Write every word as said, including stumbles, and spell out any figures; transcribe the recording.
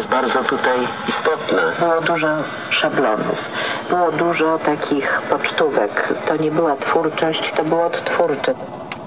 jest bardzo tutaj istotna. Było dużo szablonów, było dużo takich pocztówek. To nie była twórczość, to było odtwórcze.